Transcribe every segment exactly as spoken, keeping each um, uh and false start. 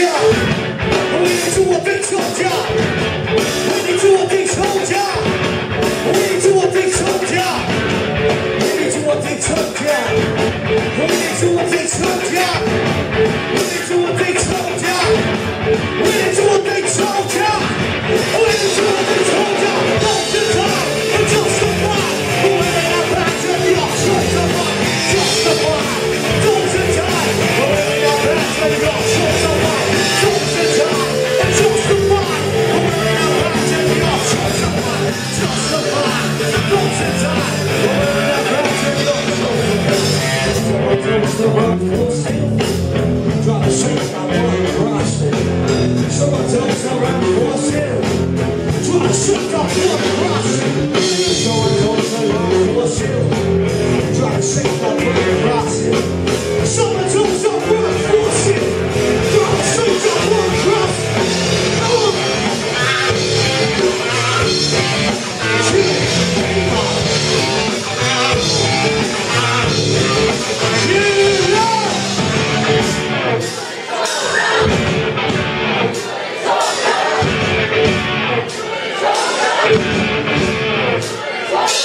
soldier. We need to a big soldier. We need to a big soldier. We need to a big soldier. We need to a big soldier. We need to a big soldier. We need to a big soldier. We need to a big soldier. We need to a big soldier. Don't deny, but justify. We're in our backs and you're justified. Justify. Don't deny. We're in our backs and you're justified. Don't deny. Justify. We're in our backs and you're justified. Justify. Don't deny. We're in our backs and you're justified. So I do the work for still. Try to shake my one across it. So I don't know around for still. Try to shake my one across it. So I don't know around for still. Try to shake my one across it. So I don't know around for still. Try to shake my one across it. Oh!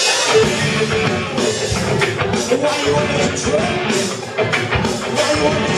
Why you want me to try? Why you want me to